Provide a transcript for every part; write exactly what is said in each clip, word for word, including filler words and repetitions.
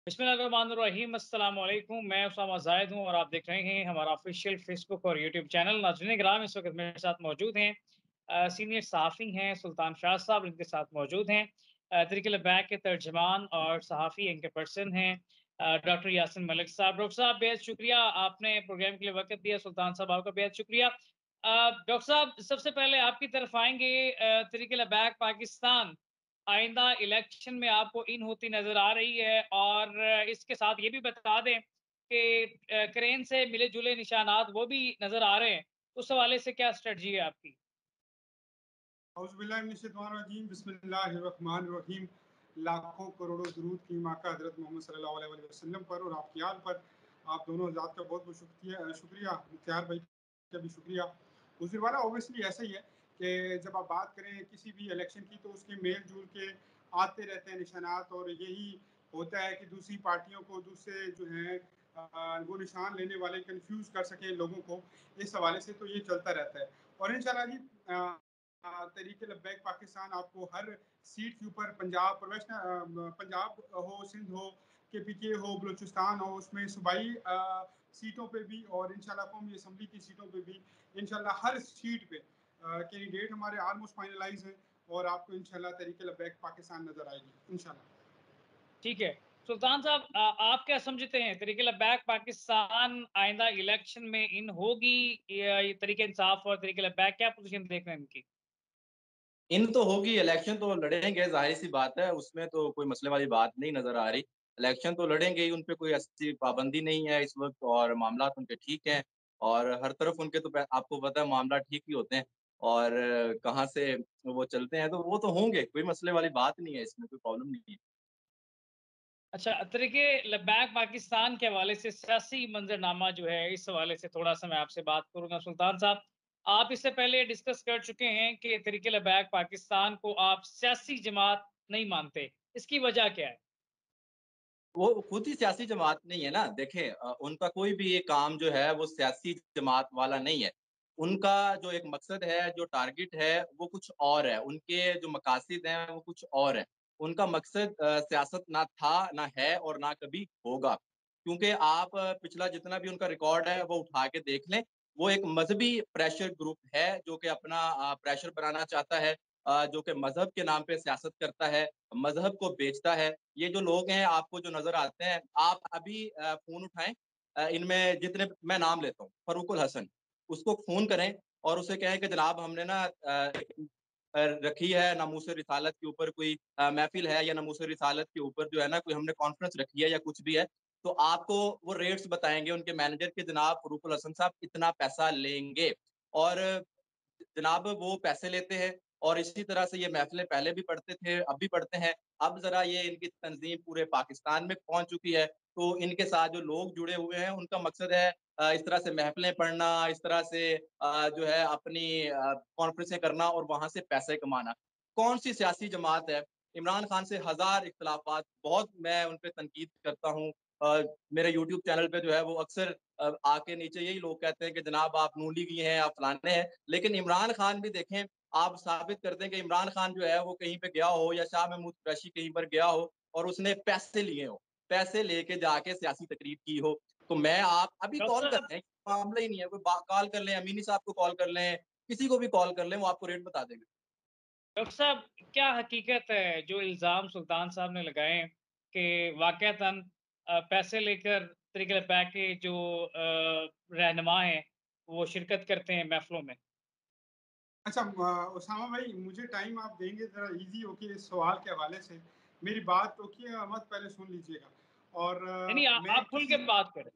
बिस्मिल्लाहिर्रहमानिर्रहीम अस्सलाम वालेकुम। मैं उसामा ज़ाहिद हूँ और आप देख रहे हैं हमारा ऑफिशियल फेसबुक और यूट्यूब चैनल। नाज़रीन किराम, इस वक्त मेरे साथ मौजूद हैं अ, सीनियर सहाफ़ी हैं सुल्तान शाह साहब, इनके साथ मौजूद हैं अ, तहरीक-ए-लब्बैक के तर्जमान और सहाफ़ी एंकर पर्सन हैं अ, डॉक्टर यासिन मलिक साहब। डॉक्टर साहब, बेहद शुक्रिया, आपने प्रोग्राम के लिए वक़्त दिया। सुल्तान साहब, आपका बेहद शुक्रिया। अ, डॉक्टर साहब, सबसे पहले आपकी तरफ आएँगे। अ, तहरीक-ए-लब्बैक पाकिस्तान आइंदा इलेक्शन में आपको इन होती नज़र आ रही है, और इसके साथ ये भी बता दें कि अ, क्रेन से मिले-जुले निशानात वो भी नज़र आ रहे हैं। उस हवाले से क्या स्ट्रैटेजी है आपकी? औज़ुबिल्लाहिमिनश्शैतानिर्रजीम बिस्मिल्लाहिर्रहमानिर्रहीम। लाखों करोड़ों दुरूद की माँ का हज़रत मोहम्मद सल्लल्लाहु अलैहि वसल्लम पर और आपकी आल पर। आप दोनों हज़रात का बहुत-बहुत शुक्रिया शुक्रिया मुख्तार भाई का भी शुक्रिया। हुज़ूर वाला ऑब्वियसली ऐसा ही है कि जब आप बात करें किसी भी इलेक्शन की तो उसके मेल-जोल के आते रहते हैं निशानात, और यही होता है कि दूसरी पार्टियों को दूसरे जो हैं अ, वो निशान लेने वाले कन्फ्यूज़ कर सकें लोगों को। इस हवाले से तो ये चलता रहता है, और इंशाअल्लाह जी अ अ, तहरीक-ए-लब्बैक पाकिस्तान आपको हर सीट के ऊपर पंजाब प्रोफेशनल अ, पंजाब हो, सिंध हो, केपीके हो, बलूचिस्तान हो, उसमें सूबाई अ, सीटों पे भी और इंशाअल्लाह कौमी असेंबली की सीटों पे भी इंशाअल्लाह हर सीट पे अ, कैंडिडेट हमारे ऑलमोस्ट फाइनलाइज़ हैं, और आपको इंशाअल्लाह तहरीक-ए-लब्बैक पाकिस्तान नज़र आएगी इंशाअल्लाह। ठीक है। सुल्तान साहब, अ, आप क्या समझते हैं तहरीक-ए-लब्बैक पाकिस्तान आइंदा इलेक्शन में इन होगी या ये तहरीक-ए-इंसाफ और तहरीक-ए-लब्बैक, क्या पोज़ीशन देख रहे हैं इनकी? इन तो होगी, इलेक्शन तो लड़ेंगे, ज़ाहिर-सी बात है, उसमें तो कोई मसले वाली बात नहीं नज़र आ रही। इलेक्शन तो लड़ेंगे ही, उन पे कोई ऐसी पाबंदी नहीं है इस वक़्त, और मामलात उनके ठीक हैं, और हर तरफ उनके तो प आपको पता है मामला ठीक ही होते हैं, और कहाँ से वो चलते हैं, तो वो तो होंगे, कोई मसले वाली बात नहीं है, इसमें कोई प्रॉब्लम नहीं है। अच्छा, तहरीक-ए-लब्बैक पाकिस्तान के हवाले से सियासी मंज़रनामा जो है, इस हवाले से थोड़ा-सा मैं आपसे बात करूँगा। सुल्तान साहब, आप इससे पहले डिस्कस कर चुके हैं कि तहरीक-ए-लब्बैक पाकिस्तान को आप सियासी जमात नहीं मानते। इसकी वजह क्या है? वो खुद ही सियासी जमात नहीं है ना। देखें, अ, उनका कोई भी ये काम जो है वो सियासी जमात वाला नहीं है। उनका जो एक मकसद है, जो टारगेट है, वो कुछ और है। उनके जो मकासद हैं वो कुछ और हैं। उनका मकसद अ, सियासत ना था, ना है और ना कभी होगा। क्योंकि आप अ, पिछला जितना भी उनका रिकॉर्ड है वो उठा के देख लें। वो एक मज़हबी प्रेशर ग्रुप है जो कि अपना अ, प्रेशर बनाना चाहता है, अ, जो कि मज़हब के नाम पे सियासत करता है, मज़हब को बेचता है। ये जो लोग हैं आपको जो नज़र आते हैं, आप अभी अ, फ़ोन उठाएँ, अ, इनमें जितने मैं नाम लेता हूँ, फ़ारूकुल हसन, उसको फ़ोन करें और उसे कहें कि जनाब हमने ना अ, अ, रखी है नामूस रिसालत के ऊपर कोई अ, महफ़िल है, या नामूस रिसालत के ऊपर जो है ना कोई हमने कॉन्फ्रेंस रखी है या कुछ भी है, तो आपको वो रेट्स बताएँगे उनके मैनेजर के, जनाब फ़ारूकुल हसन साहब इतना पैसा लेंगे, और जनाब वो पैसे लेते हैं, और इसी तरह से ये महफ़िलें पहले भी पढ़ते थे, अब भी पढ़ते हैं। अब ज़रा ये इनकी तंज़ीम पूरे पाकिस्तान में पहुँच चुकी है, तो इनके साथ जो लोग जुड़े हुए हैं, उनका मकसद है अ, इस तरह से महफ़िलें पढ़ना, इस तरह से अ, जो है अपनी अ, कॉन्फ्रेंसें करना और वहाँ से पैसे कमाना। कौन-सी सियासी जमात है? इमरान खान से हज़ार इख्तिलाफ़ात, बहुत मैं उन पे तनकीद करता हूँ। अ, मेरे यूट्यूब चैनल पे जो है वो अक्सर अ, आके नीचे यही लोग कहते हैं कि जनाब आप नून लीगी हैं, आप फलाने हैं। लेकिन इमरान खान भी देखें, आप साबित कर दें कि इमरान खान जो है वो कहीं पे गया हो, या शाह महमूद कुरैशी कहीं पर गया हो और उसने पैसे लिए हों, पैसे लेके जाके सियासी तकरीर की हो। तो मैं आप अभी डॉक्टर कॉल कर साहब लें, मामला ही नहीं है, कोई बा कॉल कर लें, अमीनी साहब को कॉल कर लें, किसी को भी कॉल कर लें, वो आपको रेट बता देंगे। डॉक्टर साहब, क्या हकीकत है जो इल्ज़ाम सुल्तान साहब ने लगाए हैं कि वाक़अतन अ, पैसे लेकर तहरीक-ए-लब्बैक के जो अ, रहनुमा हैं, वो शिरकत करते हैं महफ़िलों में? अच्छा, म उसामा भाई, मुझे टाइम आप देंगे ज़रा ईज़ी हो के इस सवाल के हवाले से, मेरी बात रोकिएगा मत, पहले सुन लीजिएगा। और नहीं, नहीं, अ, आ मैं आप खुल के किसी बात करें।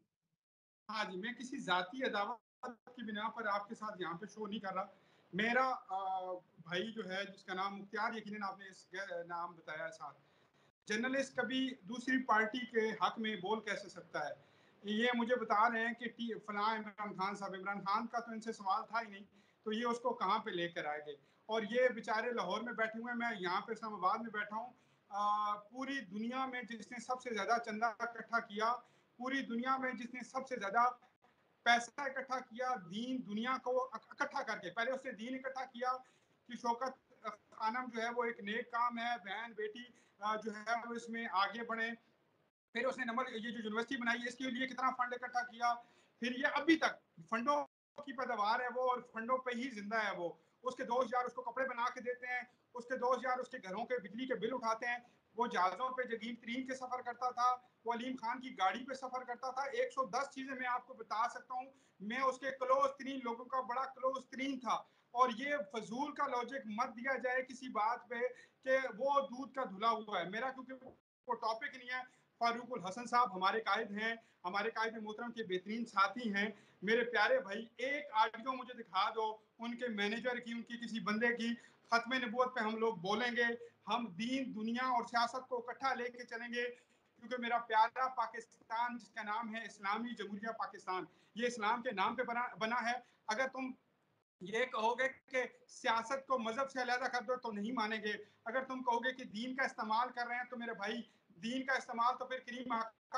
हाँ जी, मैं किसी ज़ाती अदावत की बिना पर आपके साथ यहाँ पे शो नहीं कर रहा। मेरा अ, भाई जो है जिसका नाम मुख्तार, यकीनन आपने इस ग नाम बताया है साथ। जर्नलिस्ट कभी दूसरी पार्टी के हक में बोल कैसे सकता है? ये मुझे बता रहे हैं कि टी फलाँ इमरान खान साहब, इमरान खान का तो इनसे सवाल था ही नहीं, तो ये उसको कहाँ पे लेकर आए थे? और ये बेचारे लाहौर में बैठे हुए हैं, मैं यहाँ पे इस्लामाबाद में बैठा हूँ। अ, पूरी दुनिया में जिसने सबसे ज़्यादा चंदा इकट्ठा किया, पूरी दुनिया में जिसने सबसे ज़्यादा पैसा इकट्ठा किया दीन दुनिया को इकट्ठा करके, पहले उसने दीन इकट्ठा किया कि शौकत खानम जो है वो एक नेक काम है, बहन बेटी जो है वो इसमें आगे बढ़े, फिर उसने नंबर ये जो यूनिवर्सिटी बनाई है इसके लिए कितना फंड इकट्ठा किया, फिर ये अभी तक फंडों की पैदावार है वो और फंडों पे ही जिंदा है वो। उसके दोस्त यार उसको कपड़े बना के देते हैं, उसके दोस्त यार उसके घरों के बिजली के बिल उठाते हैं। वो जहाज़ों पे जगीर तरीन के सफ़र करता था, वो अलीम खान की गाड़ी पे सफ़र करता था। एक सौ दस चीज़ें मैं आपको बता सकता हूँ। मैं उसके क्लोज़ तरीन लोगों का बड़ा क्लोज़ तरीन था। और ये फ़ज़ूल का लॉजिक मत दिया जाए किसी बात पे कि वो दूध का धुला हुआ है। मेरा क्योंकि वो टॉपिक नहीं है। फारूक हसन साहब हमारे कायद हैं, हमारे कायद मोहतरम के बेहतरीन साथी हैं। मेरे प्यारे भाई, एक ऑडियो मुझे दिखा दो उनके मैनेजर की, उनकी किसी बंदे की। खत्म नबूवत पे हम लोग बोलेंगे, हम दीन दुनिया और सियासत को इकट्ठा लेके चलेंगे, क्योंकि मेरा प्यारा पाकिस्तान जिसका नाम है इस्लामी जमहूरिया पाकिस्तान, ये इस्लाम के नाम पे बना बना है। अगर तुम ये कहोगे कि सियासत को मजहब से अलग कर दो तो नहीं मानेंगे। अगर तुम कहोगे कि दीन का इस्तेमाल कर रहे हैं तो मेरे भाई, दीन का इस्तेमाल तो फिर करीम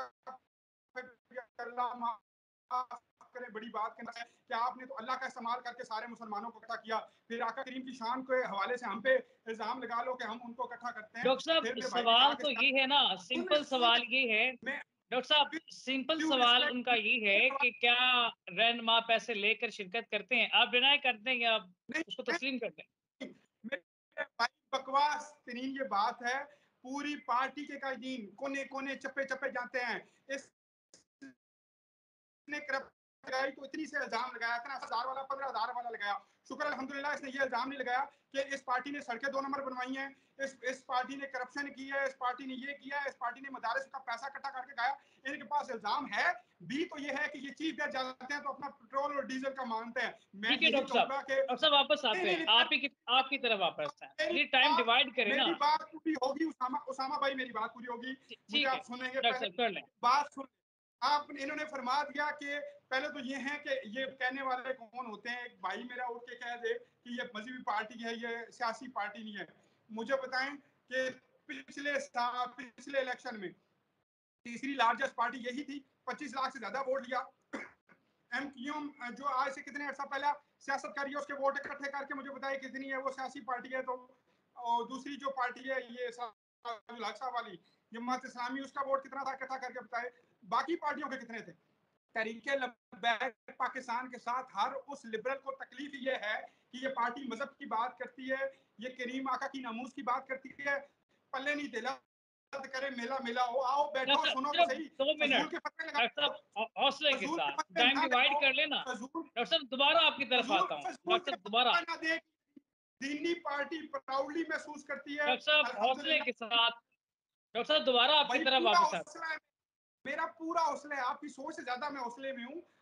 करें, बड़ी बात करना है कि आपने तो अल्लाह का इस्तेमाल करके सारे मुसलमानों को इकट्ठा किया, फिर आका करीम की शान के हवाले से हम पे इल्जाम लगा लो कि हम उनको इकट्ठा करते हैं। डॉक्टर साहब फिर मेरे भाई ने कहा सवाल कि तो ये है ना, सिंपल सवाल ये है मैं डॉक्टर साहब, सिंपल सवाल उनका ये है कि क्या रहनुमा पैसे लेकर शिरकत करते हैं? आप डिनाई करते हैं या आप उसको तस्लीम करते हैं? मेरे भाई, बकवास तरीन ये बात है। पूरी पार्टी के कायदीन कोने कोने चप्पे चप्पे जाते हैं। इस ने लगाई तो इतनी से इल्जाम लगाया, इतना हजार वाला पंद्रह हजार वाला लगाया। शुक्र अल्हम्दुलिल्लाह इसने ये इल्जाम नहीं लगाया कि इस पार्टी ने सड़कें दो नंबर बनवाई हैं, इस इस पार्टी ने करप्शन की है, इस पार्टी ने ये किया है, इस पार्टी ने मदारिस का पैसा इकट्ठा करके खाया। इनके पास इल्जाम है भी तो ये है कि ये चीफ गेस्ट जाते हैं तो अपना पेट्रोल और डीजल का मांगते हैं। मैं ठीक है यही डॉक्टर साहब, कहूंगा कि डॉक्टर साहब वापस नहीं आते नहीं हैं, नहीं, आप ही की आपकी तरफ वापस आते हैं। मेरी प्लीज टाइम बात डिवाइड करें ना। मेरी बात पूरी होगी उसामा उसामा भाई, मेरी बात पूरी होगी। मुझे ठीक है आप सुनेंगे, डॉक्टर पहले साहब, कर लें। बात सुन। आप इन्होंने फरमा दिया कि पहले तो ये है कि ये कहने वाले कौन होते हैं। एक भाई मेरा उठ के कह दे कि ये मजहबी पार्टी है, ये सियासी पार्टी नहीं है। मुझे बताएं कि पिछले साल पिछले इलेक्शन में तीसरी लार्जेस्ट पार्टी यही थी, पच्चीस लाख से ज्यादा वोट लिया। एमक्यूएम जो आज से कितने अर्सा पहले सियासत कर रही है, उसके वोट इकट्ठे करके मुझे बताइए कितनी है वो सियासी पार्टी है। तो और दूसरी जो पार्टी है ये लाक्षा वाली जमात इस्लामी, उसका वोट कितना था इकट्ठा करके बताए। बाकी पार्टियों के कितने थे? तरीके लब्बैक पाकिस्तान के साथ हर उस लिबरल को तकलीफ ये है कि ये पार्टी मजहब की बात करती है, ये करीम आका की नमूज की बात करती है। पल्ले नहीं दिला करे, मेला मेला हो, आओ बैठो डॉक्टर सुनो तो सिर्फ सही। दो फजूल मिनट के फतवे डॉक्टर लगाओ, साहब, हौ- हौसले के फजूल के साथ फतवे टाइम ना डिवाइड लगाओ, कर लेना। फजूल डॉक्टर साहब दोबारा आपकी तरफ फजूल आता हूँ, फजूल डॉक्टर के साहब दोबारा। फतवे ना दे। दीनी पार्टी प्राउडली महसूस करती है डॉक्टर साहब हौसले के अल्हम्दुलिल्लाह। साथ, डॉक्टर साहब दोबारा आपकी भाई तरफ पूरा वापस आते हौसला है, मेरा पूरा हौसला है। आपकी सोच से ज्यादा मैं हौसले में हूँ।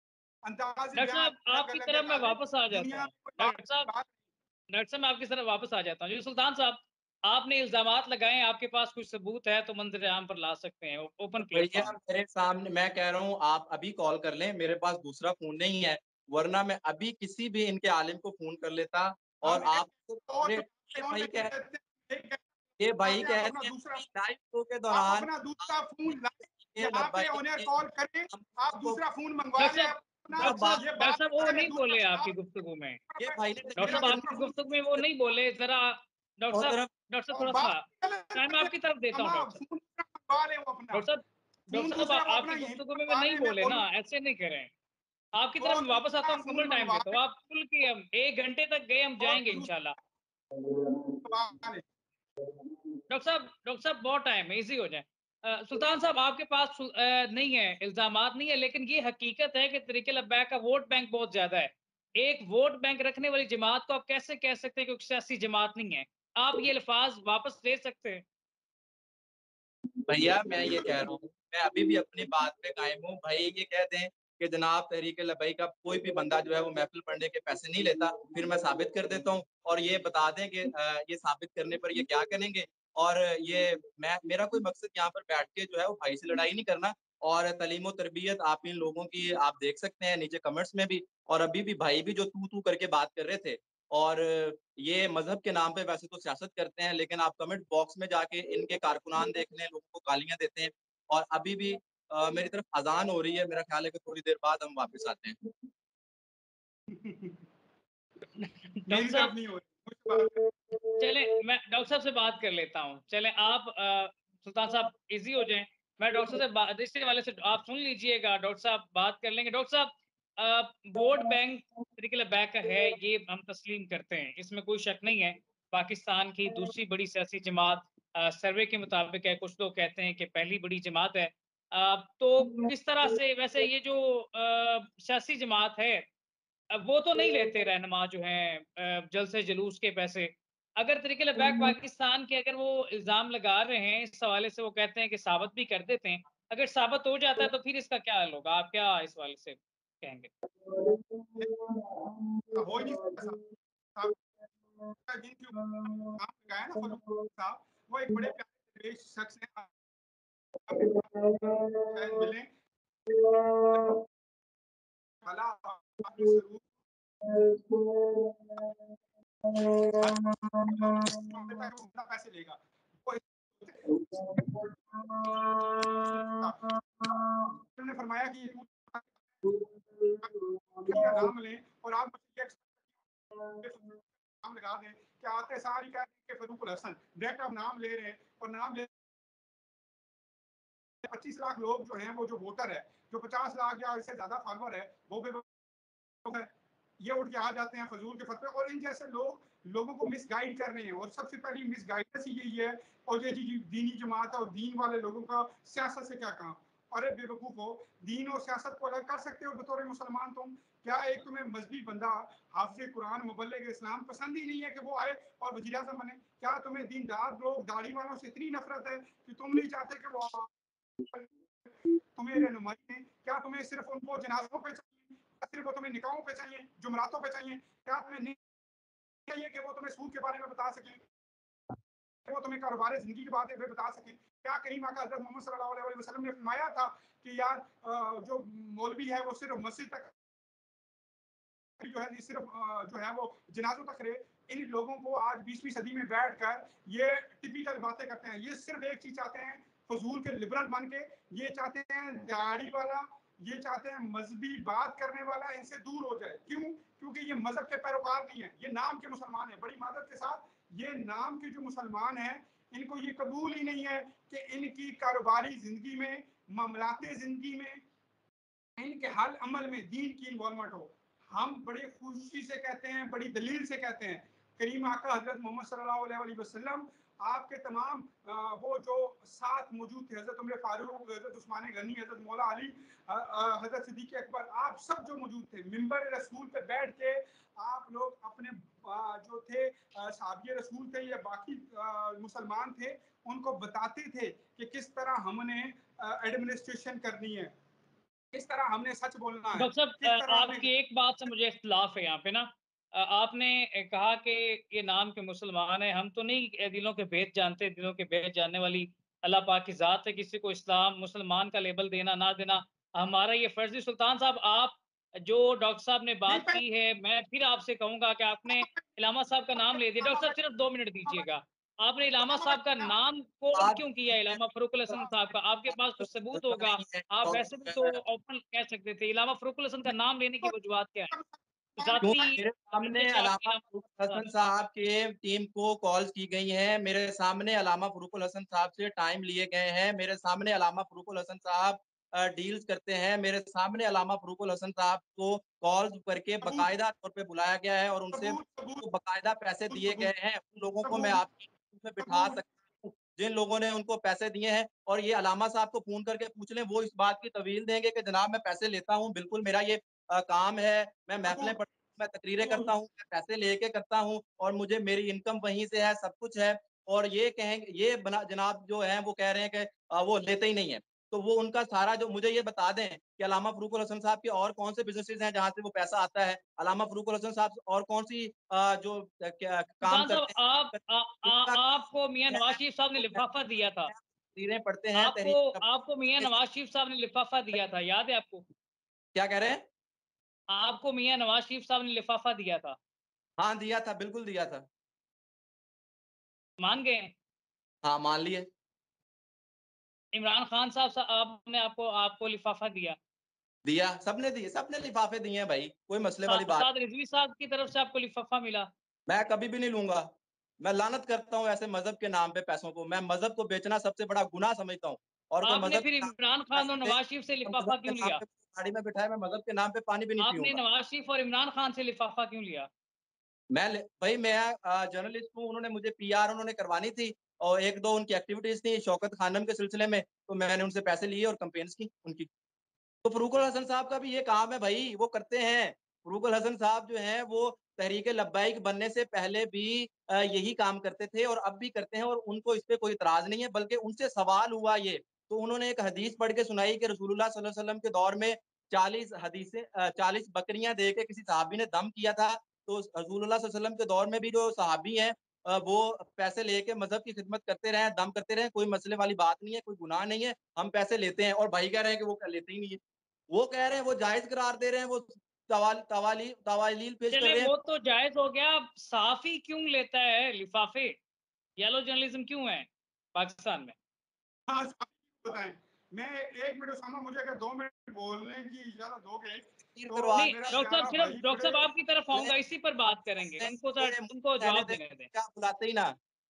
अंदाज हैं। डॉक्टर बयां साहब अलग आपकी अलग है, तरफ मैं गालिब वापस आ जाता दुनिया हूँ। में कोई बात डॉक्टर साहब बात डॉक्टर साहब मैं आपकी तरफ वापस आ जाता हूँ। जी सुल्तान साहब, आपने इल्जामात लगाए, आपके पास कुछ सबूत है तो मंजर आम पर ला सकते हैं, ओपन भैया प्लेटफॉर्म। मेरे सामने, मैं कह रहा हूँ आप अभी कॉल कर लें, मेरे पास दूसरा फोन नहीं है, वरना मैं अभी किसी भी इनके आलिम को फोन कर लेता। और हम आप और ये फोन भाई लेके कह देते हैं, ये भाई आते हैं, आप अपना कहते हैं दूसरा कि लाइव शो के आप दौरान अपना दूसरा फोन लाए, ये यहाँ पे लब्बाई उन्हें के कॉल करें, हम आप को दूसरा फोन मंगवा डॉक्टर लें साहब अपना। जब डॉक्टर साहब बात ये डॉक्टर बात साहब वो करेंगे नहीं दूसरा बोले आपकी आप गुफ्तगू में। ये भाई ने डॉक्टर साहब दूसरा आपकी फोन गुफ्तगू में वो नहीं बोले, जरा डॉक्टर साहब, मोहतरम डॉक्टर साहब और थोड़ा सा बात टाइम आपकी तरफ देता हूँ। डॉक्टर साहब फोन दूसरा मंगवा लें वो अपना डॉक्टर साहब फोन डॉक्टर साहब दूसरा आ- वो अपना आपकी यहीं गुफ्तगू में वो मंगवा नहीं लें, मैं बोले ना, बोलूँ ऐसे नहीं करें। आपकी वो तरफ मैं वापस आता दूसरा हूँ, फोन मुकम्मल टाइम मंगवा देता हूँ। लें आप कुल की हम एक घंटे तक गए, हम और जाएंगे दूसरा इंशाल्लाह। मंगवा लें। डॉक्टर साहब डॉक्टर साहब बहुत टाइम है, इजी हो जाए। अ, सुल्तान साहब आपके पास सु- अ, नहीं है, इल्जामात नहीं है, लेकिन ये हकीकत है कि तरीके लब्बैक का वोट बैंक बहुत ज्यादा है। एक वोट बैंक रखने वाली जमात को आप कैसे कह सकते हैं कि सियासी जमात नहीं है? आप ये अल्फाज वापस ले सकते हैं। भैया मैं ये कह रहा हूँ, मैं अभी भी अपनी बात पे कायम हूँ। भाई ये कह दें कि जनाब तहरीक लबई का कोई भी बंदा जो है वो महफिल पढ़ने के पैसे नहीं लेता, फिर मैं साबित कर देता हूँ। और ये बता दें कि ये साबित करने पर ये क्या करेंगे। और ये मैं मेरा कोई मकसद यहाँ पर बैठ के जो है वो भाई से लड़ाई नहीं करना। और तालीम तरबियत आप इन लोगों की आप देख सकते हैं नीचे कमेंट्स में भी। और अभी भी भाई भी जो तू तू करके बात कर रहे थे, और ये मजहब के नाम पे वैसे तो सियासत करते हैं, लेकिन आप कमेंट बॉक्स में जाके इनके कारकुनान देख लें, लोगों को गालियां देते हैं। और अभी भी अ, मेरी तरफ अजान हो रही है, मेरा ख्याल है कि थोड़ी देर बाद हम वापस आते हैं। डॉक्टर मेरी तरफ साहब नहीं हो रही। चले, मैं डॉक्टर साहब से बात कर लेता हूँ। चले आप अ, सुल्तान साहब इजी हो जाएं। मैं डॉक्टर से बा इसी वाले से आप सुन लीजिएगा, डॉक्टर साहब बात कर लेंगे। डॉक्टर साहब अ, वोट बैंक तरीके बैक है, ये हम तस्लीम करते हैं, इसमें कोई शक नहीं है। पाकिस्तान की दूसरी बड़ी सियासी जमात अ, सर्वे के मुताबिक है, कुछ लोग कहते हैं कि पहली बड़ी जमात है। अ, तो किस तरह से वैसे ये जो अ, सियासी जमात है, अब वो तो नहीं लेते रहनुमा जो हैं अ, जलसे जुलूस के पैसे। अगर तरीके बैक पाकिस्तान के अगर वो इल्ज़ाम लगा रहे हैं, इस हवाले से वो कहते हैं कि साबित भी कर देते हैं। अगर साबित हो जाता है तो फिर इसका क्या हल होगा? आप क्या इस हवाले से कहेंगे? हो ही नहीं सकता साहब साहब का जिनके ऊपर नाम लगाया ना फरूक साहब, वो एक बड़े प्यारे दरवेश शख्स हैं। आप शायद मिलें। भला आपने ज़रूर पैसे लेगा। वो उन्होंने फरमाया कि का नाम लें और आप नाम लगा दें कि आते सारी कह कि फरूक हसन डायरेक्ट आप नाम ले रहे हैं और नाम ले पच्चीस लाख लोग जो हैं वो जो वोटर है, जो पचास लाख या इससे ज्यादा फॉलोअर है, वो भी है। ये उठ के आ जाते हैं फजूल के फतवे और इन जैसे लोग लोगों को मिसगाइड कर रहे हैं और सबसे पहली मिसगाइडेंस ही यही है। और ये जी दीनी जमात है और दीन वाले लोगों का सियासत से क्या काम। अरे बेवकूफ हो, दीन और सियासत को अलग कर सकते हो बतौर मुसलमान तुम? क्या एक तुम्हें मजहबी बंदा हाफिज कुरान मुबल्लिग इस्लाम पसंद ही नहीं है कि वो आए और वज़ीर आज़म बने? क्या तुम्हें दीनदार लोग दाढ़ी वालों से इतनी नफरत है कि तुम नहीं चाहते कि वो तुम्हें रहनुमाई दें? क्या तुम्हें सिर्फ उनको जनाजों पे चाहिए? सिर्फ वो तुम्हें निकाहों पे चाहिए, जुमरातों पे चाहिए? क्या तुम्हें नहीं चाहिए कि वो तुम्हें सूद के बारे में बता सकें, वो तुम्हें कारोबार जिंदगी के बारे में बता सकें? क्या करीम आका हज़रत मोहम्मद सल्लल्लाहु अलैहि वसल्लम ने फरमाया था कि यार जो मौलवी है वो सिर्फ मस्जिद तक जो है सिर्फ जो है वो जनाजों तक रहे? इन लोगों को आज बीसवीं सदी में बैठकर ये टिपिकल बातें करते हैं। ये सिर्फ एक चीज चाहते हैं, फजूल के लिबरल बन के। ये चाहते हैं दाढ़ी वाला, ये चाहते हैं मजहबी बात करने वाला इनसे दूर हो जाए। क्यों? क्योंकि ये मजहब के पैरोकार नहीं है, ये नाम के मुसलमान है। बड़ी मादत के साथ ये नाम के जो मुसलमान हैं, इनको ये कबूल ही नहीं है कि इनकी कारोबारी जिंदगी में, मामलाते जिंदगी में, इनके हर अमल में दीन की इन्वॉल्वमेंट हो। हम बड़ी खुशी से कहते हैं, बड़ी दलील से कहते हैं, करीम आका हजरत मोहम्मद सल्लल्लाहु अलैहि वसल्लम आपके तमाम वो जो साथ मौजूद थे, हजरत उमर फारूक, हजरत उस्मान गनी, हजरत मौला अली, हजरत सिद्दीक अकबर, आप सब जो मौजूद थे मिंबर रसूल पे बैठ के आप लोग अपने जो थे साहबी रसूल थे या बाकी मुसलमान थे, उनको बताते थे कि किस तरह हमने एडमिनिस्ट्रेशन करनी है, किस तरह हमने सच बोलना है, डॉक्टर किस साहब तरह हमने आपकी एक बात से मुझे इख्तिलाफ है यहाँ पे ना। अ, आपने कहा कि ये नाम के मुसलमान हैं, हम तो नहीं दिलों के भेद जानते, दिलों के भेद जानने वाली अल्लाह पाक की ज़ात है। किसी को इस्लाम मुसलमान का लेबल देना ना देना हमारा ये फ़र्ज़ है। सुल्तान साहब आप जो डॉक्टर साहब ने बात की है, मैं फिर आपसे कहूँगा कि आपने इलामा साहब का नाम ले दिया। डॉक्टर साहब सिर्फ दो मिनट दीजिएगा। आपने इलामा साहब का नाम कोट बात क्यों किया, इलामा फ़रूकुल हसन साहब का? आपके पास कुछ सबूत होगा, नहीं है आप वैसे भी तो ओपन कह सकते थे। इलामा फ़रूकुल हसन का नाम लेने की वजूहात क्या है? ज़ाती क्योंकि मेरे सामने इंतशार अलामा इलामा फरूक हसन साहब के टीम को कॉल्स की गई हैं। मेरे सामने अलामा फरूकुल हसन साहब से टाइम लिए गए हैं। मेरे सामने अलामा फरूकुल हसन साहब डील्स करते हैं। मेरे सामने अलामा फरूकुल हसन साहब को कॉल्स करके बाकायदा तौर पे बुलाया गया है और उनसे सबूत सबूत बाकायदा पैसे दिए सबूत गए हैं। उन लोगों को मैं सबूत आपकी में बिठा सबूत सकता हूँ जिन लोगों ने उनको पैसे दिए हैं, और ये अलामा साहब को फोन करके पूछ लें, वो इस बात की तवील देंगे कि जनाब मैं पैसे लेता हूँ, बिल्कुल मेरा ये आ, काम है, मैं महफिलें सबूत पढ़ मैं तकरीरें करता हूँ, मैं पैसे लेके करता हूँ और मुझे मेरी इनकम वहीं से है, सब कुछ है। और ये कहेंगे, ये बना जनाब जो है वो कह रहे हैं कि आ, वो लेते ही नहीं है। तो वो उनका सारा जो, मुझे ये बता दें कि अलामा फरूकुल हसन साहब के और कौन से बिजनेसेस हैं जहां से वो पैसा आता है? अलामा फरूकुल हसन साहब और कौन सी आ, जो क्या, काम सुल्तान साहब करते हैं, आप आ, आ, उनका आपको मियाँ है, नवाज शरीफ साहब ने वो लिफाफा महफिलें दिया था। पढ़ते हैं, तकरीरें पढ़ते हैं, आपको तहरीर आपको मियाँ नवाज शरीफ साहब ने लिफाफा दिया था, याद है आपको? क्या कह रहे हैं? आपको मियाँ नवाज शरीफ साहब ने लिफाफा दिया था। हाँ दिया था, बिल्कुल दिया था। मान गए? हाँ मान लिए। इमरान खान साहब सा आपने आपको आपको लिफाफा दिया। दिया, सबने दिए, सबने लिफाफे दिए हैं भाई, कोई मसले सा, वाली बात। साद रिजवी साहब की तरफ से आपको लिफाफा मिला। मैं कभी भी नहीं लूंगा। मैं लानत करता हूँ ऐसे मजहब के नाम पे पैसों को। मैं मजहब को बेचना सबसे बड़ा गुनाह समझता हूँ और कोई आपने मजहब फिर के नाम इमरान पे खान और पैसे दे, नवाज शरीफ से और लिफाफा मजहब के क्यों नाम लिया? पे गाड़ी में बिठाए, मैं मजहब के नाम पे पानी भी नहीं आपने पीऊंगा। नवाज शरीफ और इमरान खान से लिफाफा क्यों लिया? मैं ले- भाई मैं जर्नलिस्ट हूँ, उन्होंने मुझे पीआर उन्होंने करवानी थी और एक दो उनकी एक्टिविटीज थी शौकत खानम के सिलसिले में, तो मैंने उनसे पैसे लिए और कंपेन्स की उनकी। तो फरूकुल हसन साहब का भी ये काम है भाई, वो करते हैं। फरूकुल हसन साहब जो है वो तहरीक लब्बाइक बनने से पहले भी अ, यही काम करते थे और अब भी करते हैं, और उनको इस पे कोई इतराज नहीं है। बल्कि उनसे सवाल हुआ ये, तो उन्होंने एक हदीस पढ़ के सुनाई कि रसूलुल्लाह सल्लल्लाहु अलैहि वसल्लम के दौर में चालीस हदीसें चालीस बकरियां दे के किसी सहाबी ने दम किया था। तो रसूलुल्लाह सल्लल्लाहु अलैहि वसल्लम के दौर में भी जो सहाबी हैं अ, वो पैसे लेके मजहब की खिदमत करते रहे, दम करते रहे, कोई मसले वाली बात नहीं है, कोई गुनाह नहीं है, हम पैसे लेते हैं। और भाई कह रहे हैं कि वो लेते ही नहीं है, वो कह रहे हैं, वो जायज करार दे रहे हैं, वो तवाल तवाली तवालील पेश कर चले रहे हैं। वो तो जायज हो गया, साफी क्यों लेता है लिफाफे? येलो जर्नलिज्म क्यों है पाकिस्तान में? हाँ, बताएं। मैं एक मिनट उसामा, मुझे अगर दो मिनट बोलने की इजाजत दोगे तो करवा नहीं मेरा डॉक्टर साहब, प्यारा सिर्फ भाई डॉक्टर बड़े साहब आपकी तरफ आऊंगा, इसी पर बात करेंगे, उनको जरा उनको कहने जवाब दे, देने दें। क्या बुलाते ही ना।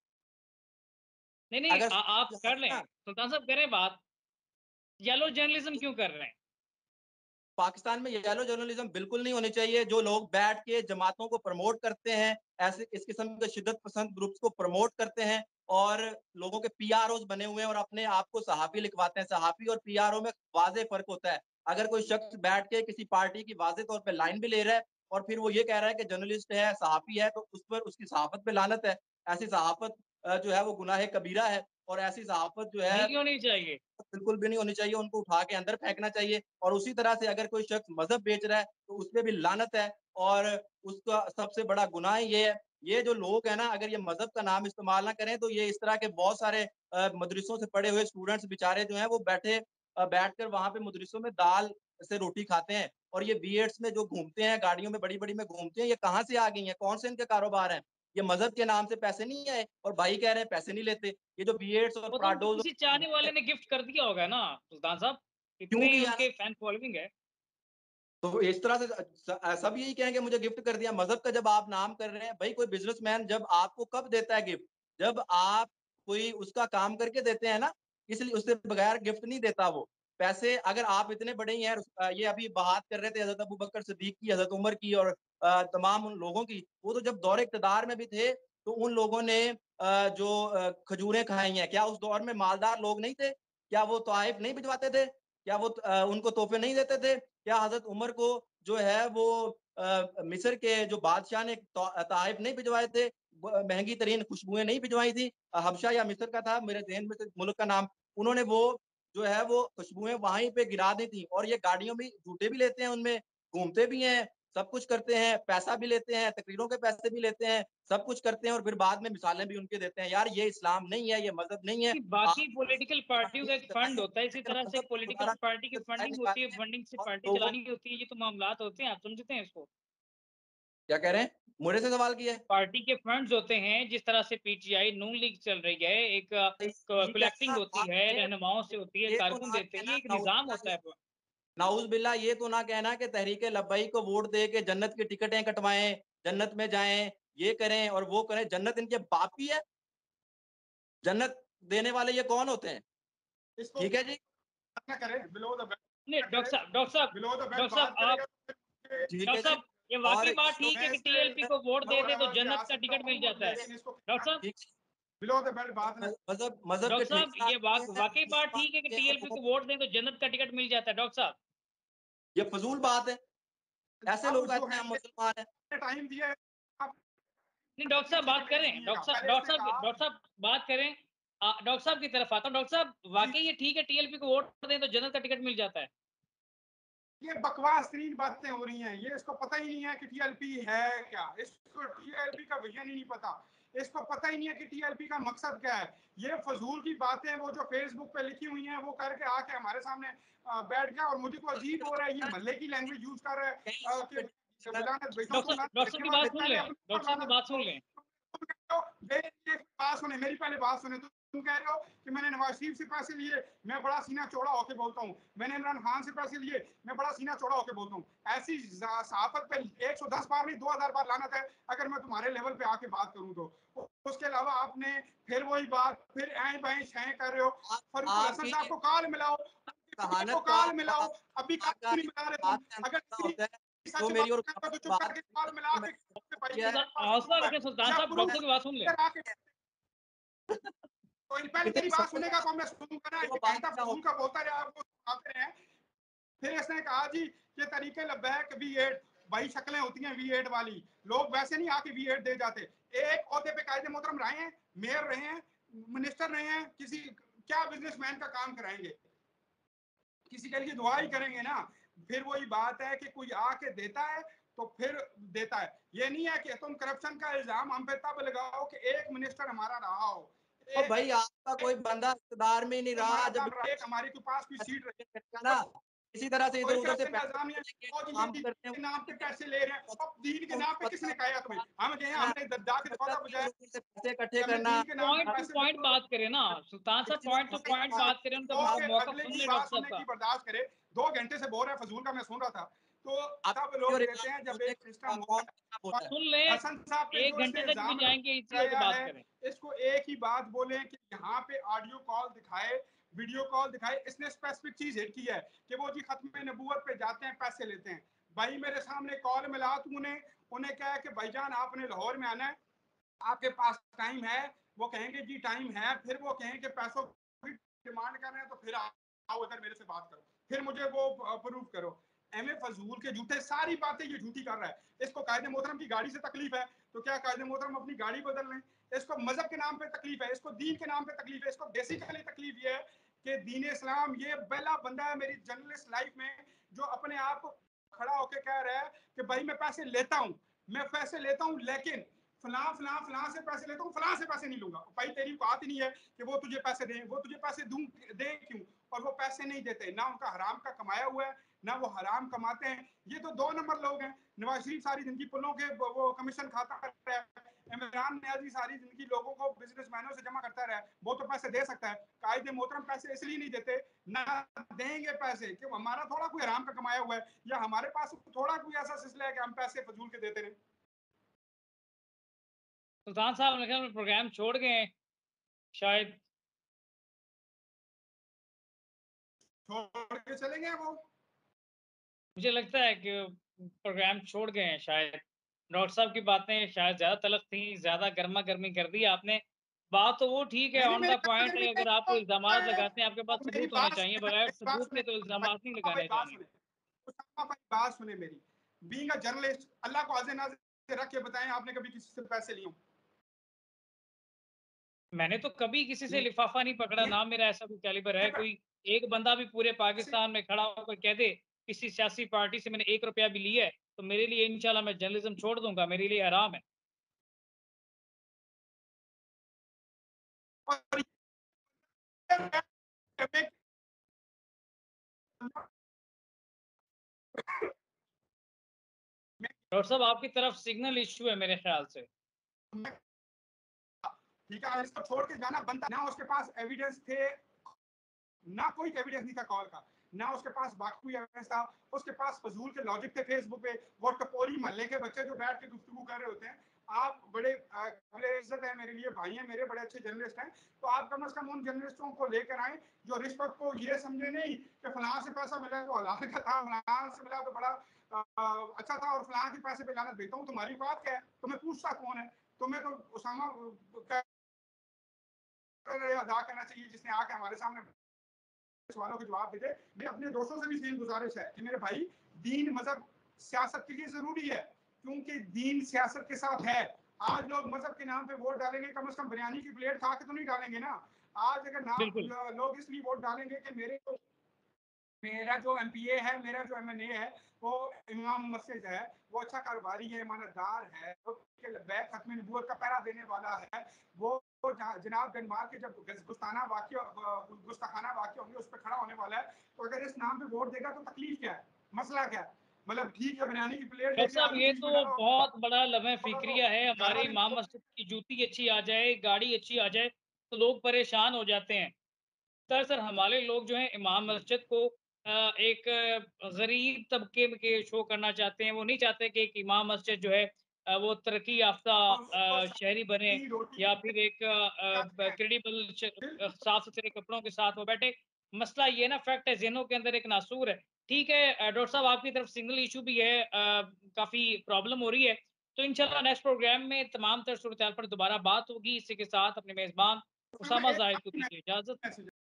नहीं नहीं अगर आ, आप कर लें, ना सुल्तान साहब करें बात। येलो जर्नलिज्म क्यों कर रहे हैं? पाकिस्तान में येलो जर्नलिज्म बिल्कुल नहीं होनी चाहिए। जो लोग बैठ के जमातों को प्रमोट करते हैं, ऐसे इस किस्म के शिद्दत पसंद ग्रुप्स को प्रमोट करते हैं और लोगों के पीआरओ बने हुए हैं और अपने आप को सहाफी लिखवाते हैं। सहाफी और पीआरओ में वाजे फर्क होता है। अगर कोई शख्स बैठ के किसी पार्टी की वाजे तौर पर लाइन भी ले रहा है और फिर वो ये कह रहा है कि जर्नलिस्ट है, सहाफी है, तो उस पर उसकी सहाफत पे लानत है। ऐसी सहाफत जो है वो गुनाह कबीरा है, और ऐसी सहाफत जो है नहीं होनी चाहिए। बिल्कुल भी नहीं होनी चाहिए। उनको उठा के अंदर फेंकना चाहिए। और उसी तरह से अगर कोई शख्स मजहब बेच रहा है तो उस पर भी लानत है, और उसका सबसे बड़ा गुनाह ये है। ये जो लोग हैं ना, अगर ये मजहब का नाम इस्तेमाल ना करें तो ये इस तरह के बहुत सारे अ, मदरसों से पढ़े हुए स्टूडेंट्स बेचारे जो हैं वो बैठे बैठकर वहां पे मदरसों में दाल से रोटी खाते हैं, और ये बीएड्स में जो घूमते हैं, गाड़ियों में बड़ी बड़ी में घूमते हैं, ये कहाँ से आ गई हैं? कौन से इनके कारोबार हैं? ये मजहब के नाम से पैसे नहीं आए, और भाई कह रहे हैं पैसे नहीं लेते। ये जो बीएड्स और वो तो उनको प्राडोज, किसी चाहने वाले ने गिफ्ट कर दिया होगा ना सुल्तान साहब, क्यों इतने किया? उनके फैन फॉलोइंग है। तो इस तरह से स- सब यही कहेंगे मुझे गिफ्ट कर दिया। मजहब का जब आप नाम कर रहे हैं, भाई कोई बिजनेसमैन जब आपको कब देता है गिफ्ट? जब आप कोई उसका काम करके देते हैं ना, इसलिए उससे बगैर गिफ्ट नहीं देता वो। पैसे अगर आप इतने बड़े ही हैं, अ, ये अभी बात कर रहे थे हजरत अबू बकर सिद्दीक की, हजरत उमर की, और अ, तमाम उन लोगों की। वो तो जब दौरे इक़्तिदार में भी थे तो उन लोगों ने अ, जो अ, खजूरें खाई हैं, क्या उस दौर में मालदार लोग नहीं थे? क्या वो तोाइफ नहीं भिजवाते थे? क्या वो अ, उनको तोहफे नहीं देते थे? क्या हजरत उमर को जो है वो आ, मिस्र के जो बादशाह ने ताइफ नहीं भिजवाए थे? महंगी तरीन खुशबुएं नहीं भिजवाई थी? हबशा या मिस्र का था मेरे जहन में से मुल्क का नाम। उन्होंने वो जो है वो खुशबुएं वहीं पे गिरा दी थी, और ये गाड़ियों में झूठे भी लेते हैं, उनमें घूमते भी हैं, सब कुछ करते हैं, पैसा भी लेते हैं, तकरीरों के पैसे भी लेते हैं, सब कुछ करते हैं, और फिर बाद में मिसालें भी उनके देते हैं। यार ये इस्लाम नहीं है, ये मजहब नहीं है। कि बाकी आप पॉलिटिकल पार्टियों का एक फंड होता है, इसी लेकिन तरह से मजहब को पॉलिटिकल दोबारा पार्टी की दिखाई फंडिंग होती है, निकालते हैं फंडिंग से और पार्टी लोगों। चलानी होती है, ये तो मामलात होते हैं, आप समझते हैं इसको? क्या कह रहे हैं? मुझे से सवाल किया है? पार्टी के फंड्स होते हैं, जिस तरह से पीटीआई नून लीग चल रही है, एक ठीक है कलेक्टिंग ना, होती आप है, ये रहनुमाओं से होती है, ये तो कारकुन ना देते हैं, कहना ये एक निज़ाम नाउजुबिल्ला, होता है। नाउजुबिल्ला, ये तो ना कहना कि तहरीक लब्बई को वोट दे के जन्नत की टिकटें कटवाएं, जन्नत में जाएं, ये करें और वो करें। जन्नत इनके बाप ही है। जन्नत देने वाले ये कौन होते हैं? इसको ठीक है जी, ना करें, बिलो द नहीं बेल्ट डॉक्टर करें, साहब, डॉक्टर साहब, बिलो द बेल्ट डॉक्टर साहब बात आप, करेगा तो फिर ठीक है डॉक्टर जी। साहब ये और वाकई बात जो ठीक है मैं कि इस पे टीएलपी को वोट दे दे तो भी आ जन्नत का सकता टिकट मिल हूँ, जाता है। लेकिन इसको डॉक्टर साहब, ठीक, बिलो द बेल्ट बात ना मजहब मजहब के डॉक्टर साहब ये वाक, ठेकेदार वाकई बात ठीक है कि टीएलपी को वोट दें तो जन्नत का टिकट मिल जाता है डॉक्टर साहब? ये फजूल बात है। ऐसे अब लोग जो कहते हैं है हम मुसलमान हैं। टाइम दिया है, आप नहीं डॉक्टर साहब बात सेकंड करें, सुनिएगा। डॉक्टर साहब, पहले डॉक्टर इसने साहब, कहा डॉक्टर साहब बात करें। आ, डॉक्टर साहब की तरफ आता हूँ। डॉक्टर साहब जी, वाकई ये ठीक है टीएलपी को वोट दें तो जन्नत का टिकट मिल जाता है? ये बकवास तरीन बातें हो रही हैं। ये इसको पता ही नहीं है कि टीएलपी है क्या, इसको टीएलपी का विजन ही नहीं पता, इसको पता ही नहीं है कि टीएलपी का मकसद क्या है। ये फजूल की बातें वो जो फेसबुक पे लिखी हुई हैं वो करके आके हमारे सामने बैठ गया, और मुझे को अजीब हो रहा है, ये महल्ले की लैंग्वेज यूज कर रहा है कि बिलानत बेटों डॉक्टर को साहब, डॉक्टर साहब की लाना, बात सुन पहले लें, अपने डॉक्टर ऊपर साहब की लाना। बात सुन लें। बात सुने, मेरी पहले बात सुने तो तुम कह रहे हो कि मैंने नवाज शरीफ से पैसे लिए, मैं बड़ा सीना चौड़ा होकर बोलता हूँ, मैंने इमरान खान से पैसे लिए, मैं बड़ा सीना चौड़ा होकर बोलता हूँ। ऐसी सहाफत पे एक सौ दस बार नहीं दो हज़ार बार लानत है अगर मैं तुम्हारे लेवल पे आके बात करूँ तो। उसके अलावा आपने फिर वही बात, फिर ऐं बाएं छाएं कर रहे हो। फरीकुल हसन साहब को कॉल मिलाओ, को कॉल मिलाओ, अभी कॉल नहीं मिला रहे तुम। अगर तो मेरी और तो चुप करके कॉल मिला के हौसला रखें सुल्तान साहब, डॉक्टर की बात सुन ले। तो पहले मेरी बात सुनेगा तो मैं सुनूंगा ना, ये घंटा फजूल का बोलता रहा, आपको सुनाते रहे। फिर इसने कहा जी ये तरीके लब्बैक वी एट, वही शक्लें होती हैं वी एट वाली, लोग वैसे नहीं आके वी एट दे जाते। एक ओहदे पे कायदे मोहतरम रहे हैं, मेयर रहे हैं, मिनिस्टर रहे हैं, किसी क्या बिजनेसमैन का काम कराएंगे, किसी के लिए दुआ ही करेंगे ना। फिर वही बात है कि कोई आके देता है तो फिर देता है। ये नहीं है कि तुम करप्शन का इल्जाम हम पे तब लगाओ कि एक मिनिस्टर हमारा रहा हो। तो भाई आपका कोई बंदा इक़्तिदार में नहीं रहा, जब हमारे के पास कोई सीट रही ना, इसी तरह से इधर उधर से काम करते हैं, नाम पे पैसे ले रहे हैं। अब दीन के नाम पे किसने कहा तुम्हें? हम गए हमने जाके दिखाता बजाय पैसे इकट्ठे करना। पॉइंट टू पॉइंट बात करें ना सुल्तान साहब, पॉइंट टू पॉइंट बात करें, उनका मौका सुन ले डॉक्टर साहब का। बर्दाश्त करे, दो घंटे से बोल रहा है फजूल का, मैं सुन रहा था। तो सब लोग कहते हैं जब एक सिस्टम सुन ले, हसन साहब पे एक घंटे तक भी जाएंगे इसी पे बात करें। इसको एक ही बात बोले कि यहाँ पे ऑडियो कॉल दिखाए, वीडियो कॉल दिखाए। इसने स्पेसिफिक चीज हिट की है कि वो जी खत्म नबूवत पे जाते हैं, पैसे लेते हैं। भाई मेरे सामने कॉल मिला तो उन्हें उन्हें कहा कि भाईजान आपने लाहौर में आना है, आपके पास टाइम है? वो कहेंगे जी टाइम है। फिर वो कहेंगे पैसों की डिमांड कर रहे हैं तो फिर आओ इधर मेरे से बात करो, फिर मुझे वो प्रूव करो। एम ए फजूल के झूठे सारी बातें ये झूठी कर रहा है। इसको कायदे मोहतरम की गाड़ी से तकलीफ है तो क्या कायदे मोहतरम अपनी गाड़ी बदल लें? इसको मजहब के नाम पे तकलीफ है, इसको दीन के नाम पे तकलीफ है। इसको बेसिकली तकलीफ ये है कि दीन इस्लाम, ये पहला बंदा है मेरी जर्नलिस्ट लाइफ में जो अपने आप को खड़ा होकर कह रहा है कि भाई मैं पैसे लेता हूँ, मैं पैसे लेता हूँ, लेकिन फलां फलां फलां से पैसे लेता हूँ, फलां से पैसे नहीं लूंगा। भाई तेरी बात ही नहीं है कि वो तुझे पैसे दें, वो तुझे पैसे दूं दे क्यों? और वो पैसे नहीं देते, ना उनका हराम का कमाया हुआ है, ना वो हराम कमाते हैं। ये तो दो नंबर लोग हैं। नवाज शरीफ सारी जिंदगी पुलों के वो कमीशन खाता रहा है, इमरान नियाजी सारी जिंदगी लोगों को बिजनेसमैनों से जमा करता रहा है, वो तो पैसे दे सकता है। कायदे मोहतरम पैसे इसलिए नहीं देते, ना देंगे पैसे कि हमारा थोड़ा कोई हराम का कमाया हुआ है, या हमारे पास थोड़ा कोई ऐसा सिलसिला है कि हम पैसे फजूल के देते रहे। सुल्तान साहब ने प्रोग्राम छोड़ गए शायद, छोड़ के चले गए वो। मुझे लगता है कि प्रोग्राम छोड़ गए हैं शायद। डॉक्टर साहब की बातें शायद ज्यादा तलख थी, ज्यादा गर्मा गर्मी कर दी आपने। बात तो वो ठीक है, ऑन द पॉइंट है। अगर आप इल्जाम लगाते हैं, आपके पास सबूत होने चाहिए, बगैर सबूत के तो इल्जाम नहीं लगाने चाहिए। बात सुने मेरी, बीइंग अ जर्नलिस्ट, अल्लाह को हाज़िर नाज़िर रख के बताएं, आपने कभी किसी से पैसे लिए? मैंने तो कभी किसी से लिफाफा नहीं पकड़ा, ना मेरा ऐसा कोई कैलिबर है। कोई एक बंदा भी पूरे पाकिस्तान में खड़ा होकर कह दे किसी सियासी पार्टी से मैंने एक रुपया भी लिया है, तो मेरे लिए इंशाल्लाह मैं जर्नलिज्म छोड़ दूंगा, मेरे लिए आराम है। डॉक्टर साहब आपकी तरफ सिग्नल इशू है मेरे ख्याल से। ठीक है, इसको छोड़ के जाना बनता ना। उसके पास एविडेंस थे, ना कोई एविडेंस नहीं था कॉल का, ना उसके पास बाकी कोई एविडेंस था। उसके पास फजूल के लॉजिक थे फेसबुक पे। वो टपोरी मोहल्ले के बच्चे जो बैठ के गुफ्तगू कर रहे होते हैं। आप बड़े बड़े इज्जत है मेरे लिए, भाई हैं मेरे, बड़े अच्छे जर्नलिस्ट हैं, तो आप कम से कम उन जर्नलिस्टों को लेकर आए जो रिश्वत को ये समझे नहीं कि फलां से पैसा मिला तो हलाल का था, फलां से मिला तो बड़ा आ, अच्छा था, और फलां के पैसे पे लानत भेजता हूँ। तुम्हारी बात क्या है? तुम्हें पूछता कौन है? तुम्हें तो उसामा अदा करना चाहिए जिसने आके हमारे सामने सवालों के जवाब देते। मैं अपने दोस्तों से भी सेम गुजारिश है कि मेरे भाई, दीन मजहब सियासत के लिए जरूरी है, क्योंकि दीन सियासत के साथ है। आज लोग मजहब के नाम पे वोट डालेंगे, कम से कम बिरयानी की प्लेट खा के तो नहीं डालेंगे ना। आज अगर नाम लोग इसलिए वोट डालेंगे कि मेरे को मेरा जो एमपीए है, मेरा जो एमएनए है, वो इमाम मस्जिद है, वो अच्छा कारोबारी है, ईमानदार है, वो बैक खत्म नबूवत का पहरा देने वाला है, वो जनाब गनमार के जब गुस्ताना वाक़या गुस्ताखाना वाक़या होंगे उस पर खड़ा होने वाला है। तो अगर इस नाम पे वोट देगा तो तकलीफ क्या है, मसला क्या है? मतलब ठीक है बिरयानी की प्लेट डॉक्टर साहब ये तो बहुत बड़ा लम्हे फिक्रिया है। हमारे इमाम मस्जिद की जूती अच्छी आ जाए, गाड़ी अच्छी आ जाए, तो लोग परेशान हो जाते हैं। दरअसल हमारे लोग जो हैं इमाम मस्जिद को अ, एक गरीब तबके में के शो करना चाहते हैं। वो नहीं चाहते कि एक इमाम मस्जिद जो है अ, वो तरक्की याफ़्ता और वो अ, शहरी बने सब्जी रोटी या फिर एक अ, ब क्रेडिबल श अ, बिल्कुल साफ-सुथरे कपड़ों के साथ वो बैठे। मसला ये है ना फैक्ट है ज़हनों के अंदर एक नासूर है। ठीक है अ, डॉक्टर साहब आपकी तरफ सिंगल इश्यू भी है अ, काफ़ी प्रॉब्लम हो रही है। तो इंशाल्लाह नेक्स्ट प्रोग्राम में तमाम तर सूरत-हाल पर दोबारा बात होगी। इसी के साथ अपने मेज़बान तो फिर मैं उसामा एक ज़ाहिद को आखिरी दीजिए इजाज़त। मैसेज